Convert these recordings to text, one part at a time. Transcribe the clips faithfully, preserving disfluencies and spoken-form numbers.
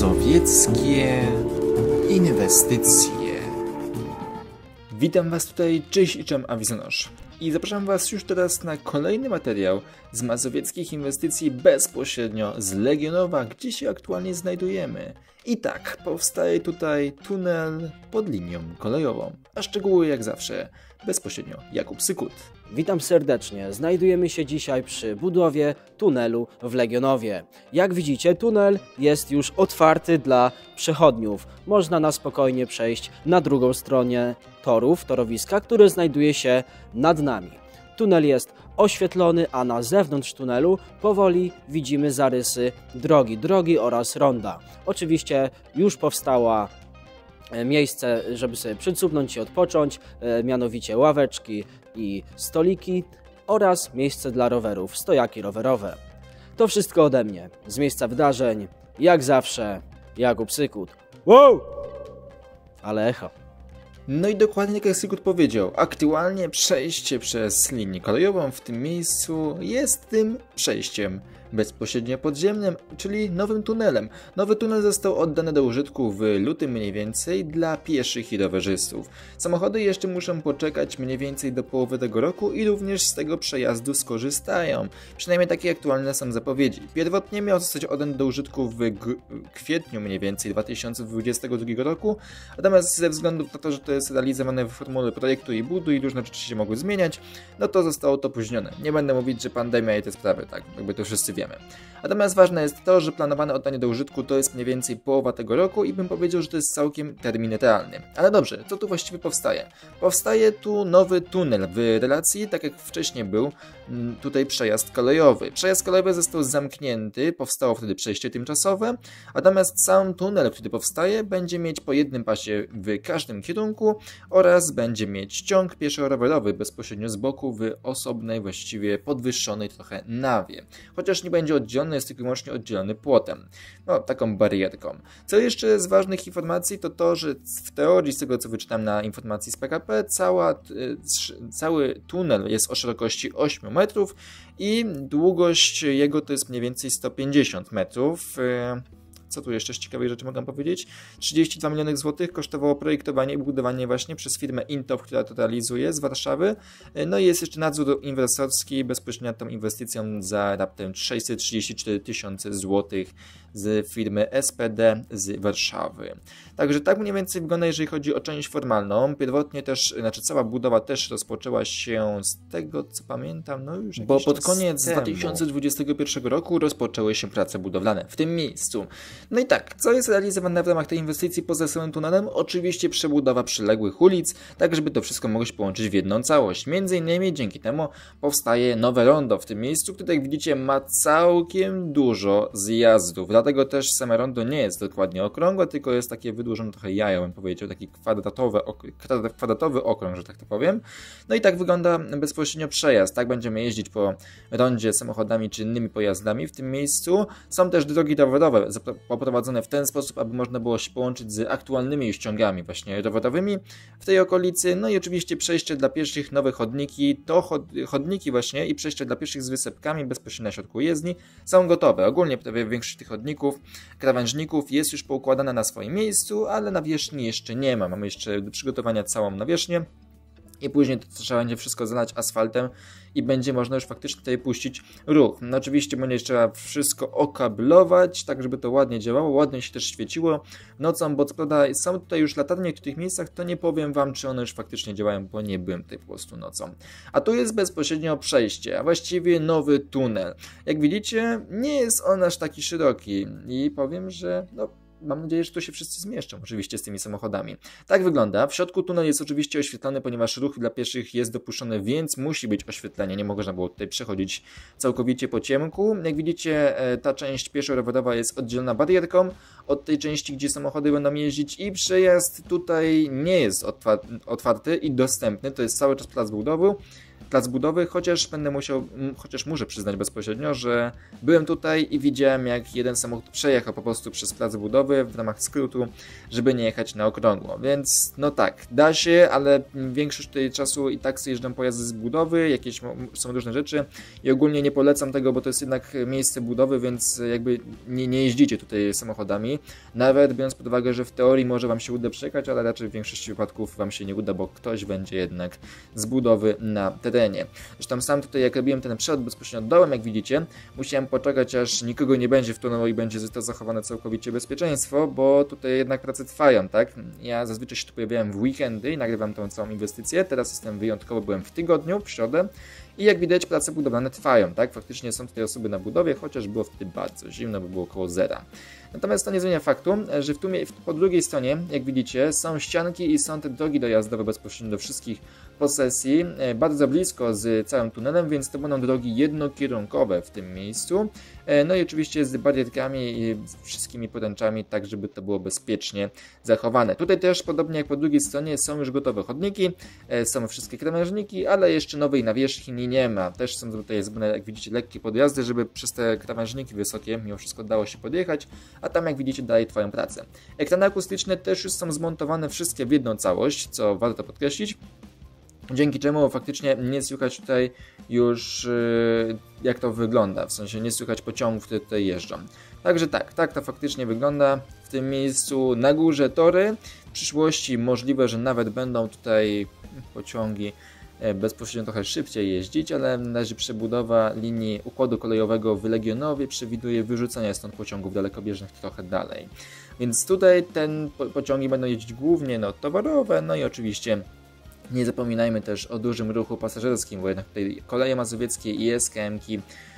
Mazowieckie inwestycje. Witam Was tutaj, cześć i czem Awizonosz. I zapraszam Was już teraz na kolejny materiał z mazowieckich inwestycji bezpośrednio z Legionowa, gdzie się aktualnie znajdujemy. I tak, powstaje tutaj tunel pod linią kolejową, a szczegóły jak zawsze bezpośrednio Jakub Sykut. Witam serdecznie. Znajdujemy się dzisiaj przy budowie tunelu w Legionowie. Jak widzicie, tunel jest już otwarty dla przechodniów. Można na spokojnie przejść na drugą stronę torów, torowiska, które znajduje się nad nami. Tunel jest oświetlony, a na zewnątrz tunelu powoli widzimy zarysy drogi, drogi oraz ronda. Oczywiście już powstała miejsce, żeby sobie przycupnąć i odpocząć, mianowicie ławeczki i stoliki oraz miejsce dla rowerów, stojaki rowerowe. To wszystko ode mnie, z miejsca wydarzeń, jak zawsze, Jakub Sykut. Wow! Ale echo. No i dokładnie jak Sykut powiedział, aktualnie przejście przez linię kolejową w tym miejscu jest tym przejściem bezpośrednio podziemnym, czyli nowym tunelem. Nowy tunel został oddany do użytku w lutym mniej więcej dla pieszych i rowerzystów. Samochody jeszcze muszą poczekać mniej więcej do połowy tego roku i również z tego przejazdu skorzystają. Przynajmniej takie aktualne są zapowiedzi. Pierwotnie miał zostać oddany do użytku w kwietniu mniej więcej dwa tysiące dwudziestego drugiego roku, natomiast ze względu na to, że to jest realizowane w formule projektu i budu i różne rzeczy się mogły zmieniać, no to zostało to opóźnione. Nie będę mówić, że pandemia i te sprawy, tak, jakby to wszyscy wiemy. Natomiast ważne jest to, że planowane oddanie do użytku to jest mniej więcej połowa tego roku i bym powiedział, że to jest całkiem termin realny. Ale dobrze, co tu właściwie powstaje? Powstaje tu nowy tunel w relacji, tak jak wcześniej był tutaj przejazd kolejowy. Przejazd kolejowy został zamknięty, powstało wtedy przejście tymczasowe, natomiast sam tunel, który powstaje, będzie mieć po jednym pasie w każdym kierunku oraz będzie mieć ciąg pieszo-rowerowy bezpośrednio z boku w osobnej, właściwie podwyższonej trochę nawie. Chociaż nie będzie oddzielony, jest tylko i wyłącznie oddzielony płotem. No, taką barierką. Co jeszcze z ważnych informacji to to, że w teorii, z tego co wyczytam na informacji z P K P, cała, cały tunel jest o szerokości ośmiu metrów i długość jego to jest mniej więcej sto pięćdziesiąt metrów. Co tu jeszcze z ciekawej rzeczy mogę powiedzieć? trzydzieści dwa miliony złotych kosztowało projektowanie i budowanie właśnie przez firmę Intop, która to realizuje z Warszawy. No i jest jeszcze nadzór inwestorski bezpośrednio nad tą inwestycją za raptem sześćset trzydzieści cztery tysiące złotych z firmy S P D z Warszawy. Także tak mniej więcej wygląda, jeżeli chodzi o część formalną. Pierwotnie też, znaczy cała budowa też rozpoczęła się z tego, co pamiętam, no już bo pod koniec dwa tysiące dwudziestego pierwszego roku rozpoczęły się prace budowlane w tym miejscu. No i tak, co jest realizowane w ramach tej inwestycji poza samym tunelem? Oczywiście przebudowa przyległych ulic, tak żeby to wszystko mogło się połączyć w jedną całość. Między innymi dzięki temu powstaje nowe rondo w tym miejscu, które jak widzicie ma całkiem dużo zjazdów. Dlatego też same rondo nie jest dokładnie okrągłe, tylko jest takie wydłużone trochę jajo, bym powiedział, taki kwadratowy, ok kwadratowy okrąg, że tak to powiem. No i tak wygląda bezpośrednio przejazd. Tak będziemy jeździć po rondzie samochodami czy innymi pojazdami w tym miejscu. Są też drogi rowerowe poprowadzone w ten sposób, aby można było się połączyć z aktualnymi ściągami właśnie rowerowymi w tej okolicy. No i oczywiście przejście dla pieszych, nowe chodniki, to chod chodniki właśnie i przejście dla pieszych z wysepkami bezpośrednio na środku jezdni są gotowe. Ogólnie prawie większość tych chodników, krawężników jest już poukładana na swoim miejscu, ale nawierzchni jeszcze nie ma. Mamy jeszcze do przygotowania całą nawierzchnię. I później to trzeba będzie wszystko zalać asfaltem i będzie można już faktycznie tutaj puścić ruch. No oczywiście będzie trzeba wszystko okablować, tak żeby to ładnie działało, ładnie się też świeciło nocą, bo co prawda są tutaj już latarnie w tych miejscach, to nie powiem wam, czy one już faktycznie działają, bo nie byłem tutaj po prostu nocą. A tu jest bezpośrednio przejście, a właściwie nowy tunel. Jak widzicie, nie jest on aż taki szeroki i powiem, że no mam nadzieję, że tu się wszyscy zmieszczą, oczywiście z tymi samochodami. Tak wygląda. W środku tunel jest oczywiście oświetlony, ponieważ ruch dla pieszych jest dopuszczony, więc musi być oświetlenie. Nie można było tutaj przechodzić całkowicie po ciemku. Jak widzicie, ta część pieszo-rowerowa jest oddzielona barierką od tej części, gdzie samochody będą jeździć i przejazd tutaj nie jest otwarty i dostępny. To jest cały czas plac budowy. plac budowy, chociaż będę musiał, chociaż muszę przyznać bezpośrednio, że byłem tutaj i widziałem, jak jeden samochód przejechał po prostu przez plac budowy w ramach skrótu, żeby nie jechać na okrągło, więc no tak, da się, ale większość tej czasu i tak sobie jeżdżą pojazdy z budowy, jakieś są różne rzeczy i ogólnie nie polecam tego, bo to jest jednak miejsce budowy, więc jakby nie, nie jeździcie tutaj samochodami, nawet biorąc pod uwagę, że w teorii może Wam się uda przejechać, ale raczej w większości wypadków Wam się nie uda, bo ktoś będzie jednak z budowy na terenie. Zresztą sam tutaj, jak robiłem ten przelot bezpośrednio dołem, jak widzicie, musiałem poczekać, aż nikogo nie będzie w tunelu i będzie to zachowane całkowicie bezpieczeństwo, bo tutaj jednak prace trwają, tak? Ja zazwyczaj się tu pojawiałem w weekendy i nagrywam tą całą inwestycję, teraz jestem wyjątkowo, byłem w tygodniu, w środę i jak widać prace budowlane trwają, tak? Faktycznie są tutaj osoby na budowie, chociaż było wtedy bardzo zimno, bo było około zera. Natomiast to nie zmienia faktu, że w tłumie, po drugiej stronie, jak widzicie, są ścianki i są te drogi dojazdowe bezpośrednio do wszystkich posesji, bardzo blisko z całym tunelem, więc to będą drogi jednokierunkowe w tym miejscu. No i oczywiście z barierkami i z wszystkimi poręczami, tak żeby to było bezpiecznie zachowane. Tutaj też, podobnie jak po drugiej stronie, są już gotowe chodniki, są wszystkie krawężniki, ale jeszcze nowej nawierzchni nie ma. Też są tutaj zrobione, jak widzicie, lekkie podjazdy, żeby przez te krawężniki wysokie mimo wszystko dało się podjechać, a tam, jak widzicie, dalej trwają prace. Ekrany akustyczne też już są zmontowane wszystkie w jedną całość, co warto podkreślić. Dzięki czemu faktycznie nie słychać tutaj już yy, jak to wygląda, w sensie nie słychać pociągów, które tutaj jeżdżą. Także tak, tak to faktycznie wygląda w tym miejscu. Na górze tory, w przyszłości możliwe, że nawet będą tutaj pociągi bezpośrednio trochę szybciej jeździć, ale na razie przebudowa linii układu kolejowego w Legionowie przewiduje wyrzucenie stąd pociągów dalekobieżnych trochę dalej. Więc tutaj ten pociągi będą jeździć głównie no, towarowe, no i oczywiście nie zapominajmy też o dużym ruchu pasażerskim, bo jednak tutaj koleje mazowieckie i S K M-ki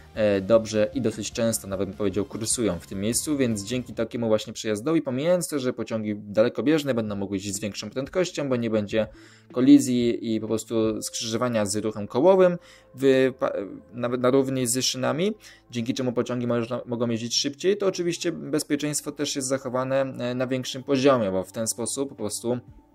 dobrze i dosyć często, nawet bym powiedział, kursują w tym miejscu, więc dzięki takiemu właśnie przejazdowi, pomijając to, że pociągi dalekobieżne będą mogły jeździć z większą prędkością, bo nie będzie kolizji i po prostu skrzyżowania z ruchem kołowym, w, nawet na równi z szynami, dzięki czemu pociągi można, mogą jeździć szybciej, to oczywiście bezpieczeństwo też jest zachowane na większym poziomie, bo w ten sposób po prostu,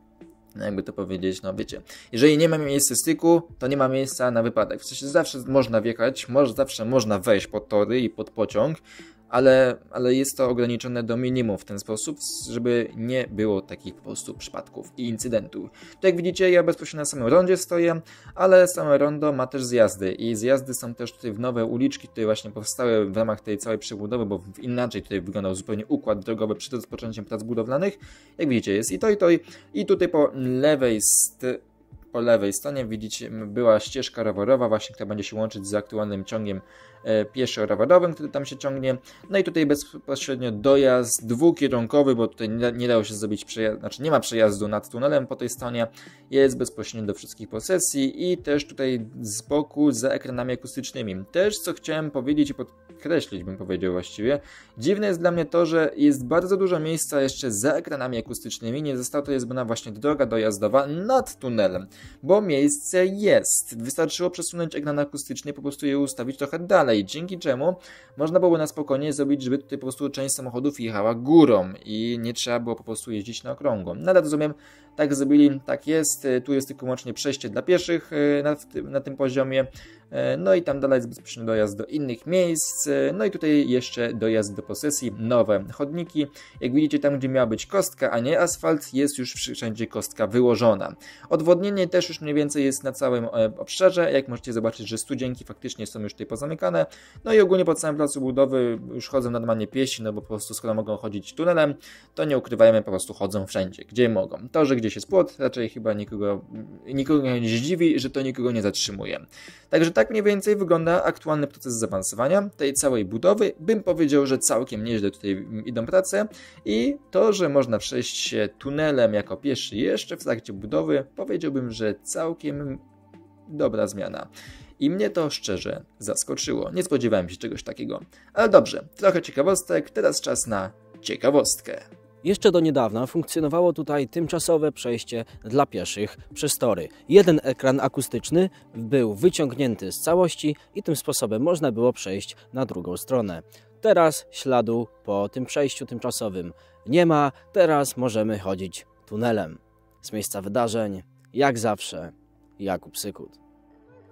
jakby to powiedzieć, no wiecie, jeżeli nie ma miejsca styku, to nie ma miejsca na wypadek. W sensie zawsze można wjechać, może, zawsze można wejść pod tory i pod pociąg, ale, ale jest to ograniczone do minimum w ten sposób, żeby nie było takich po prostu przypadków i incydentów. Tu jak widzicie, ja bezpośrednio na samym rondzie stoję, ale same rondo ma też zjazdy i zjazdy są też tutaj w nowe uliczki, które właśnie powstały w ramach tej całej przebudowy, bo inaczej tutaj wyglądał zupełnie układ drogowy przed rozpoczęciem prac budowlanych. Jak widzicie, jest i to, i to, i tutaj po lewej stronie, po lewej stronie widzicie, była ścieżka rowerowa właśnie, która będzie się łączyć z aktualnym ciągiem e, pieszo-rowerowym, który tam się ciągnie. No i tutaj bezpośrednio dojazd dwukierunkowy, bo tutaj nie, nie dało się zrobić przejazdu, znaczy nie ma przejazdu nad tunelem po tej stronie, jest bezpośrednio do wszystkich posesji i też tutaj z boku za ekranami akustycznymi. Też co chciałem powiedzieć i podkreślić, bym powiedział właściwie, dziwne jest dla mnie to, że jest bardzo dużo miejsca jeszcze za ekranami akustycznymi, nie została tutaj zrobiona właśnie droga dojazdowa nad tunelem, bo miejsce jest. Wystarczyło przesunąć ekran akustyczny i po prostu je ustawić trochę dalej, dzięki czemu można było na spokojnie zrobić, żeby tutaj po prostu część samochodów jechała górą i nie trzeba było po prostu jeździć na okrągło. No ale rozumiem, tak zrobili, tak jest. Tu jest tylko łącznie przejście dla pieszych na, na tym poziomie. No i tam dalej jest bezpośrednio dojazd do innych miejsc. No i tutaj jeszcze dojazd do posesji, nowe chodniki. Jak widzicie, tam gdzie miała być kostka, a nie asfalt, jest już wszędzie kostka wyłożona. Odwodnienie też już mniej więcej jest na całym obszarze. Jak możecie zobaczyć, że studzienki faktycznie są już tutaj pozamykane. No i ogólnie po całym placu budowy już chodzą normalnie piesi, no bo po prostu skoro mogą chodzić tunelem, to nie ukrywajmy, po prostu chodzą wszędzie, gdzie mogą. To, że gdzieś jest płot, raczej chyba nikogo, nikogo nie zdziwi, że to nikogo nie zatrzymuje. Także tak mniej więcej wygląda aktualny proces zaawansowania tej całej budowy. Bym powiedział, że całkiem nieźle tutaj idą prace i to, że można przejść się tunelem jako pieszy jeszcze w trakcie budowy, powiedziałbym, że całkiem dobra zmiana. I mnie to szczerze zaskoczyło. Nie spodziewałem się czegoś takiego. Ale dobrze, trochę ciekawostek, teraz czas na ciekawostkę. Jeszcze do niedawna funkcjonowało tutaj tymczasowe przejście dla pieszych przez tory. Jeden ekran akustyczny był wyciągnięty z całości i tym sposobem można było przejść na drugą stronę. Teraz śladu po tym przejściu tymczasowym nie ma, teraz możemy chodzić tunelem. Z miejsca wydarzeń, jak zawsze, Jakub Sykut.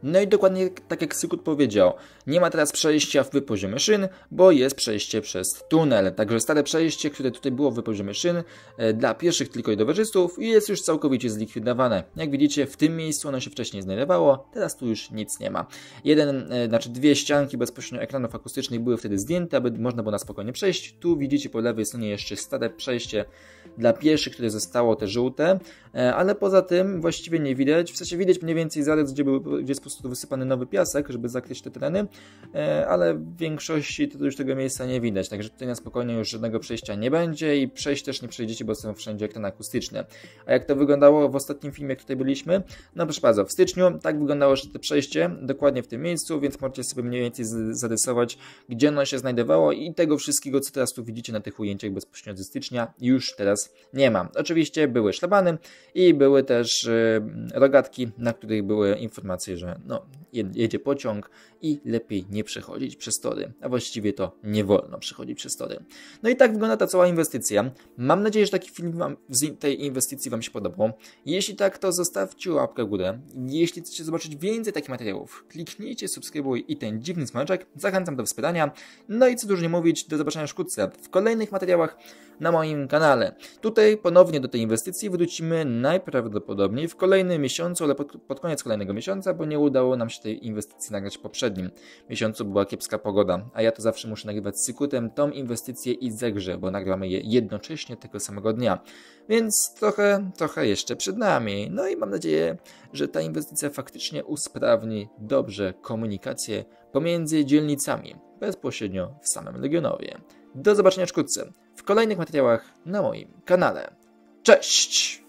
No i dokładnie tak jak Sykut powiedział, nie ma teraz przejścia w wypoziomie szyn, bo jest przejście przez tunel. Także stare przejście, które tutaj było w wypoziomie szyn e, dla pieszych tylko i rowerzystów jest już całkowicie zlikwidowane. Jak widzicie, w tym miejscu ono się wcześniej znajdowało, teraz tu już nic nie ma. Jeden, e, znaczy dwie ścianki bezpośrednio ekranów akustycznych były wtedy zdjęte, aby można było na spokojnie przejść. Tu widzicie po lewej stronie jeszcze stare przejście dla pieszych, które zostało te żółte, e, ale poza tym właściwie nie widać. W sensie widać mniej więcej zarys, gdzie, był, gdzie jest po prostu wysypany nowy piasek, żeby zakryć te tereny, e, ale w większości to już tego miejsca nie widać, także tutaj na spokojnie już żadnego przejścia nie będzie i przejść też nie przejdziecie, bo są wszędzie ekrany akustyczne. A jak to wyglądało w ostatnim filmie, jak tutaj byliśmy? No proszę bardzo, w styczniu tak wyglądało jeszcze to przejście, dokładnie w tym miejscu, więc możecie sobie mniej więcej zarysować, gdzie ono się znajdowało i tego wszystkiego, co teraz tu widzicie na tych ujęciach bezpośrednio ze stycznia, już teraz nie ma. Oczywiście były szlabany i były też e, rogatki, na których były informacje, że no, jedzie pociąg i lepiej nie przechodzić przez tory, a właściwie to nie wolno przechodzić przez tory. No i tak wygląda ta cała inwestycja. Mam nadzieję, że taki film wam, z tej inwestycji Wam się podobał. Jeśli tak, to zostawcie łapkę w górę. Jeśli chcecie zobaczyć więcej takich materiałów, kliknijcie subskrybuj i ten dziwny smaczek. Zachęcam do wspierania. No i co dużo nie mówić, do zobaczenia wkrótce w kolejnych materiałach na moim kanale. Tutaj ponownie do tej inwestycji wrócimy najprawdopodobniej w kolejnym miesiącu, ale pod, pod koniec kolejnego miesiąca, bo nie udało nam się tej inwestycji nagrać w poprzednim miesiącu, była kiepska pogoda, a ja to zawsze muszę nagrywać z Sykutem tą inwestycję i zegrze, bo nagramy je jednocześnie tego samego dnia. Więc trochę, trochę jeszcze przed nami. No i mam nadzieję, że ta inwestycja faktycznie usprawni dobrze komunikację pomiędzy dzielnicami, bezpośrednio w samym Legionowie. Do zobaczenia wkrótce w kolejnych materiałach na moim kanale. Cześć!